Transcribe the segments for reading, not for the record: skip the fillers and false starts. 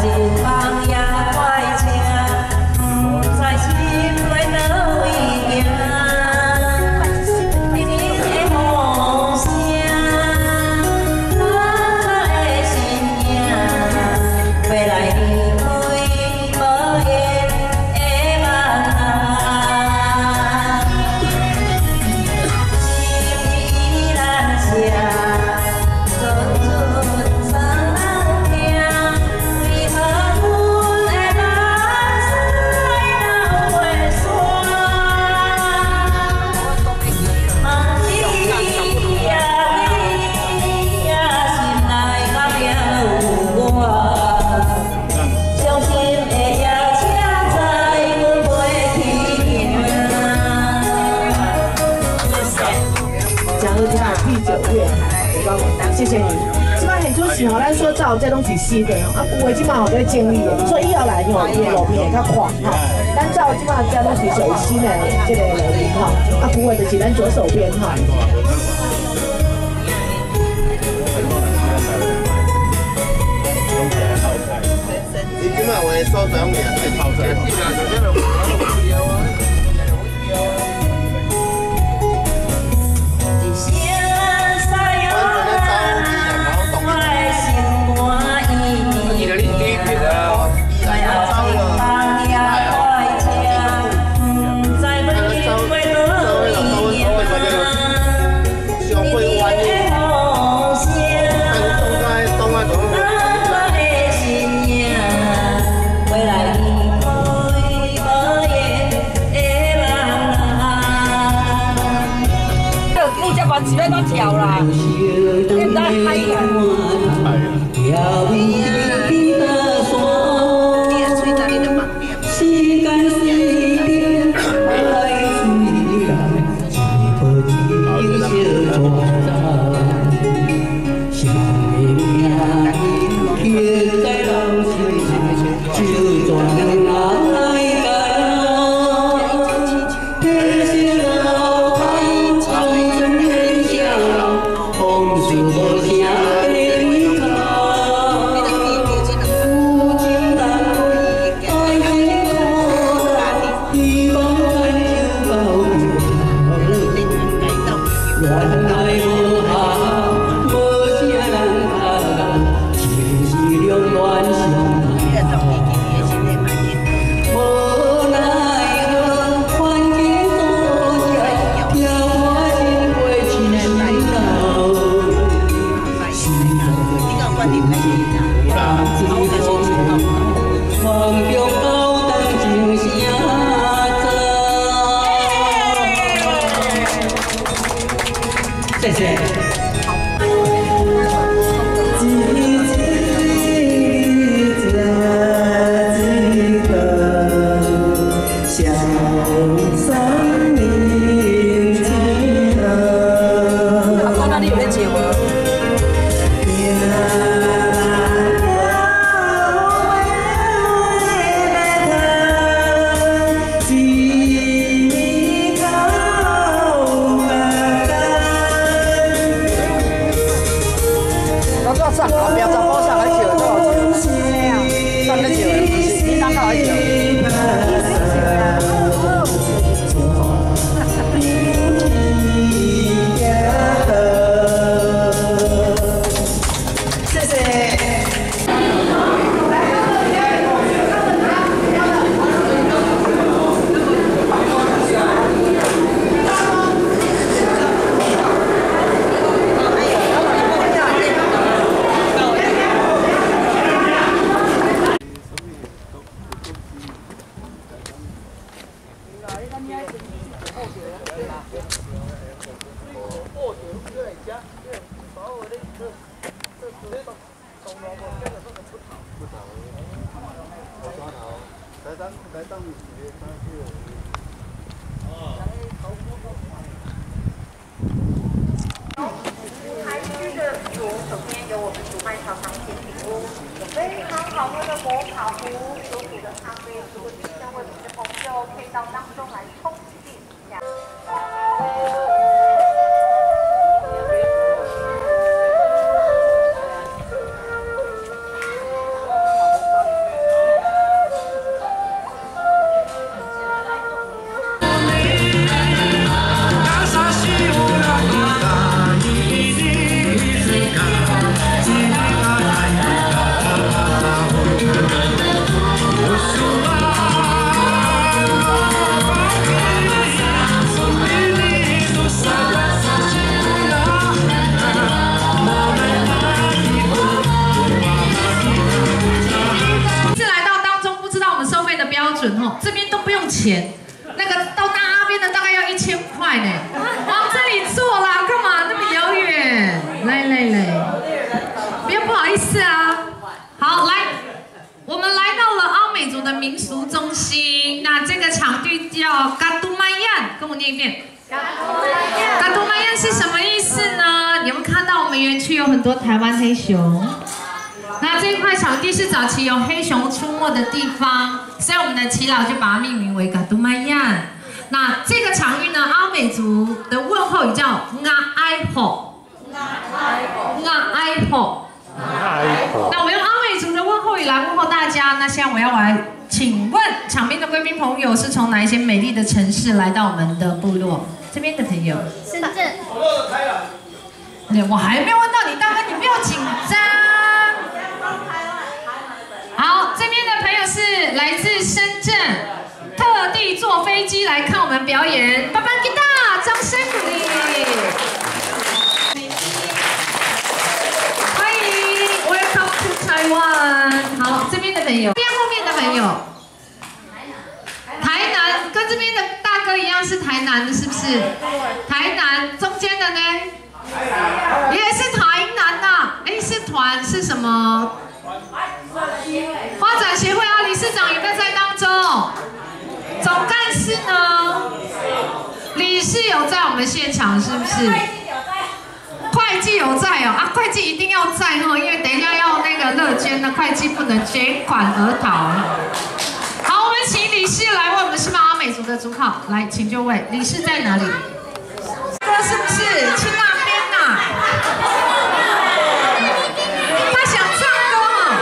谢谢你。即摆现主是吼，咱所走这拢是新的，啊，旧的即摆吼在整理的，所以以后来吼，伊的路面会较宽吼。咱走即摆这拢是属于新的这个路面吼，啊，旧的就是咱左手边吼。 你即摆话所在拢是套餐。 是要当跳啦，你唔得嗨呀！ 谢谢。 台区的左手边有我们主卖超商甜品屋，有非常好喝的摩卡壶，有煮的咖啡，如果是想为我们的朋友，可以到当中来冲进一下。 准哦，这边都不用钱，那个到那边的大概要1000块呢。往这里坐啦，干嘛那么遥远？来，不要不好意思啊。好，来，我们来到了阿美族的民俗中心，那这个场地叫嘎都曼亚，跟我念一遍。嘎都曼亚是什么意思呢？你们看到我们园区有很多台湾黑熊。那这块场地是早期有黑熊出没的地方，所以我们的耆老就把它命名为嘎都曼亚。那这个场域呢，阿美族的问候语叫“nga ai ho”，nga ai ho。那我用阿美族的问候语来问候大家。那现在我要来请问场边的贵宾朋友是从哪一些美丽的城市来到我们的部落？这边的朋友， 深圳。 我还没有问到你，大哥，你不要紧张。好，这边的朋友是来自深圳，特地坐飞机来看我们表演，巴巴吉大，掌声鼓励。欢迎 ，Welcome to Taiwan。好，这边的朋友，边后面的朋友，台南跟这边的大哥一样是台南的，是不是？台南中间的呢？也是台南呐。哎，是团是什么？发展协会啊，理事长有没有在当中？总干事呢？理事有在我们现场是不是？会计有在哦，啊，会计一定要在哦，因为等一下要那个乐捐的会计不能捐款而逃。好，我们请理事来为我们示范阿美族的族考，来，请就位。理事在哪里？哥是不是去那边呐？他想唱歌哦。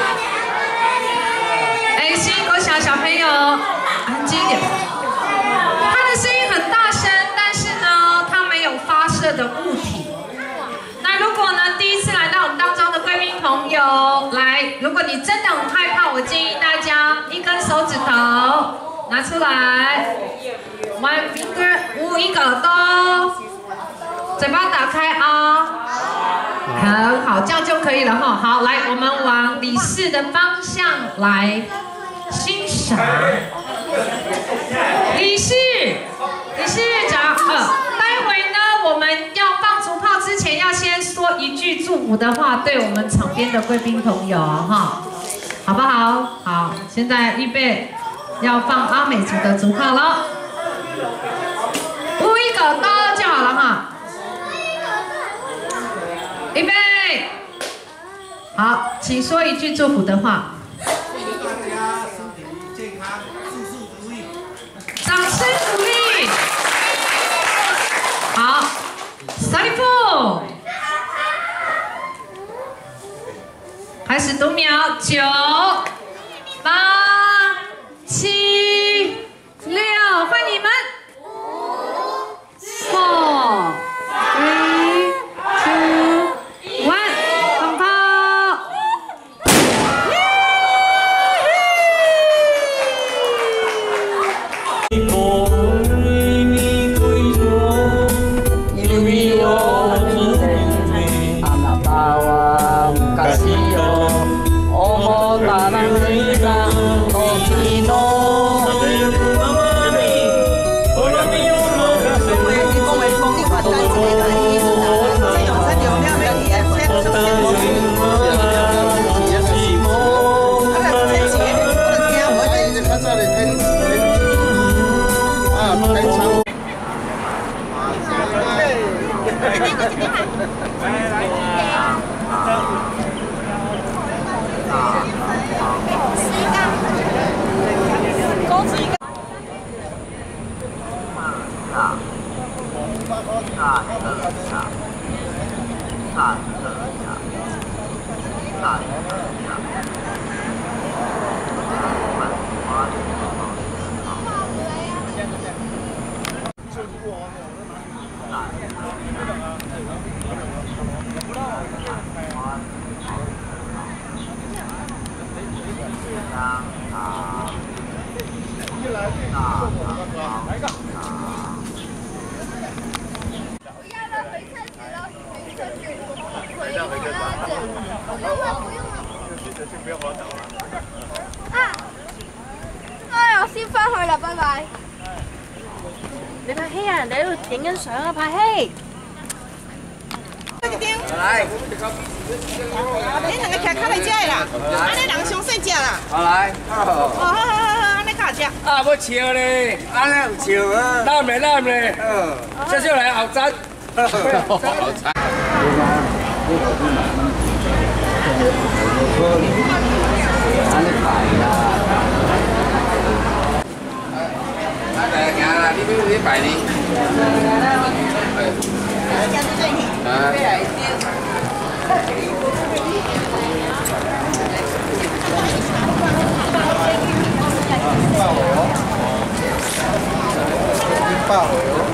哎，新一国小小朋友，安静一点。他的声音很大声，但是呢，他没有发射的物体。那如果呢，第一次来到我们当中的贵宾朋友，来，如果你真的很害怕，我建议大家一根手指头拿出来 ，one finger， 捂一个兜，嘴巴打开啊，很好，这样就可以了哈。好，来，我们往理事的方向来欣赏。理事长，待会呢，我们要放竹炮之前，要先说一句祝福的话，对我们场边的贵宾朋友哈，好不好？好，现在预备要放阿美族的竹炮了，捂一个刀就好了哈。预备，好，请说一句祝福的话。掌声鼓励。好，萨利夫，开始读秒，9、8、7、6，换你们。5、4、3、2、1，放炮。 哎呀，兴奋！ 去啦，拜拜。你拍戲啊？人哋喺度影緊相啊，拍戲。 来， 你两个徛较来食的啦，安尼人详细食啦。 好来， 好，安尼较食。 啊，要笑咧，安尼有笑啊，揽咧，少少来后餐，后餐。安尼排啦。来行啦，你排呢？爆油。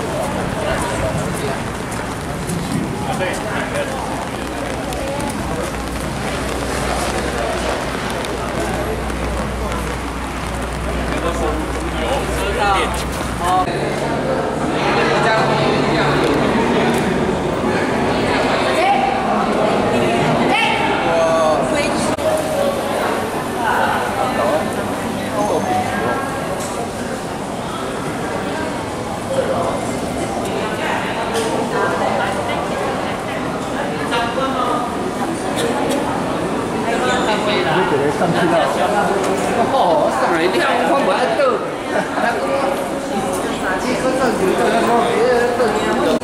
上去了，哦，上来你看我看不爱倒，那个拿起手上就在那个别倒。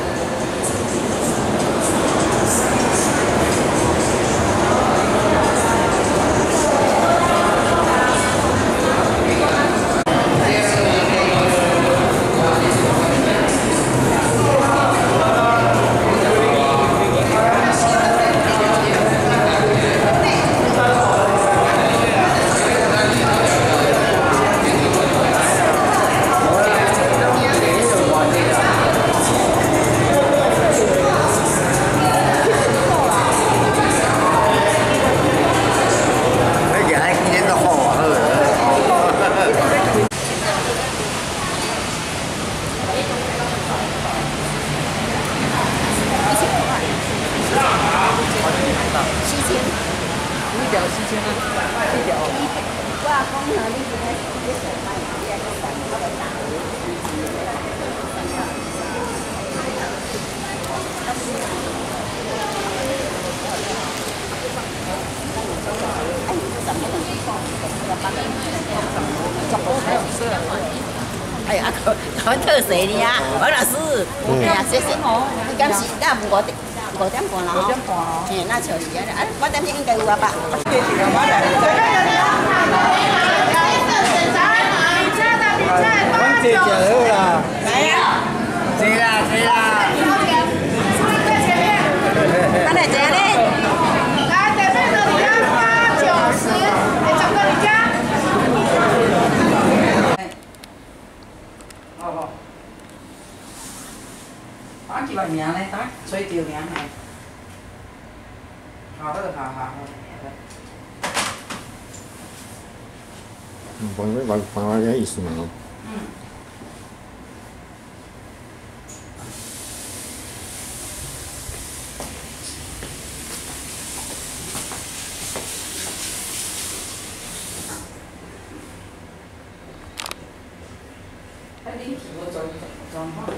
哎呀，佢特色的呀，王老师，哎呀，谢谢哦。今時而家5點半啦，誒，那就是啊，5點應該有啊吧。 姐姐好啦，姐啦。 安尼這咧？ 来，对面的你要8、9、10，哎，整个你家。 好，打幾個名咧？打吹條名係。好。 玩嘅意思嘛。 你體個狀況。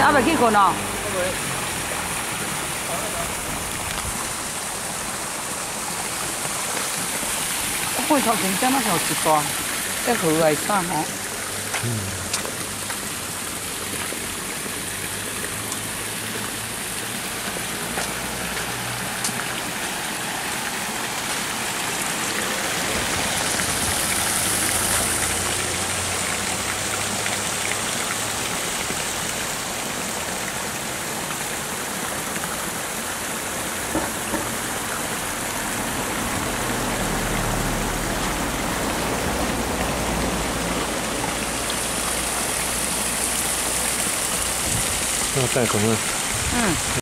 还袂去困哦？我头前真那有一大，这鱼来啥吼？ 要带孔了。